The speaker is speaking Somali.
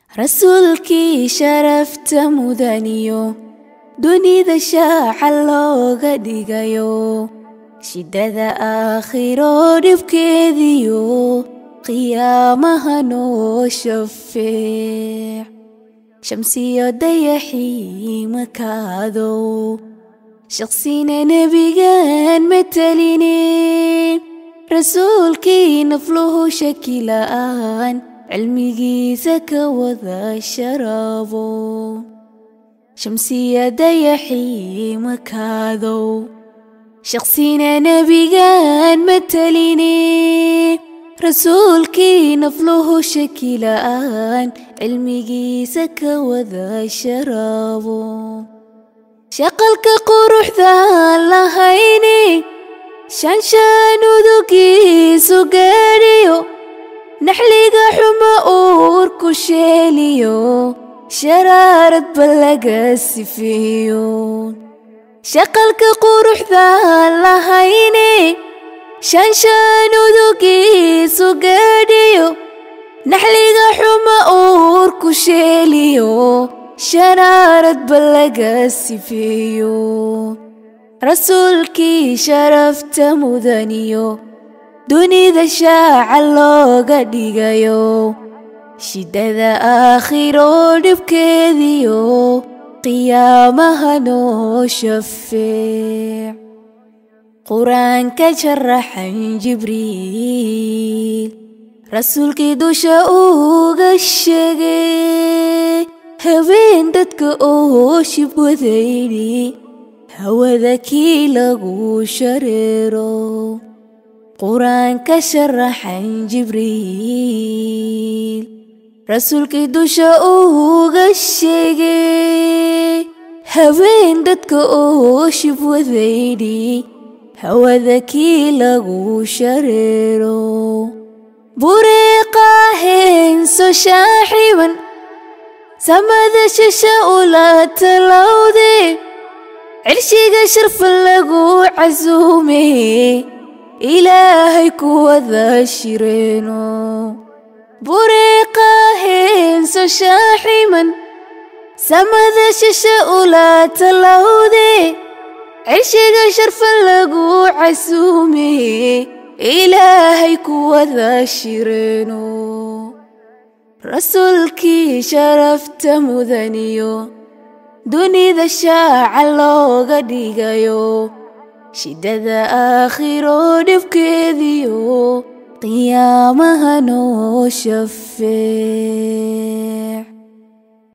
rasuulkii sharafta mudaniyo dunida shaaca looga dhigayo shidada aakhiro dhibkeediyo qiyaamaha noo shafeec shamsiyo dayaxii makaadow shaqsina nebigan mataline rasuulkii nafluhu shaki la'aan cilmigiisa ka wada sharaabo shamsiya dayaxii makaadow shaqsina nebigan mataline rasuulkii nafluhu shaki la'aan cilmigiisa ka wada sharaabo shaqalka quruxda lahayni shanshaan udugiisu gaadhiyo naxliga xuma uurku sheeliyo sharaarad ba laga sifeeyo shaqalka quruxda lahayni shanshaan udugiisu gaadhiyo naxliga xuma uurku sheeliyo sharaarad ba laga sifeeyo rasuulkii sharafta mudaniyo dunida shaaca looga dhigayo shidada aakhiro dhibkeediyo qiyaamaha noo shafeec qur-aanka sharaxan jibriil rasuulkii dusha uga sheegay habeen dadka oo shibwadayni hawada kii lagu shareero qur-aanka sharaxan jibriil rasuulkii dusha uga sheegay habeen dadka oo shibwadayni hawada kii lagu shareero bureeqa heenso shaaxiban samada shisha ula talawde cirshiga sharfa lagu casuume ilaahay ku wada shireeno bureeqa heenso shaaximan samada shisha ula talawde cirshiga sharfa lagu casuume ilaahay ku wada shireeno rasuulkii sharafta mudaniyo dunida shaaca looga dhigayo shidada aakhiro dhibkeediyo qiyaamaha noo shafeec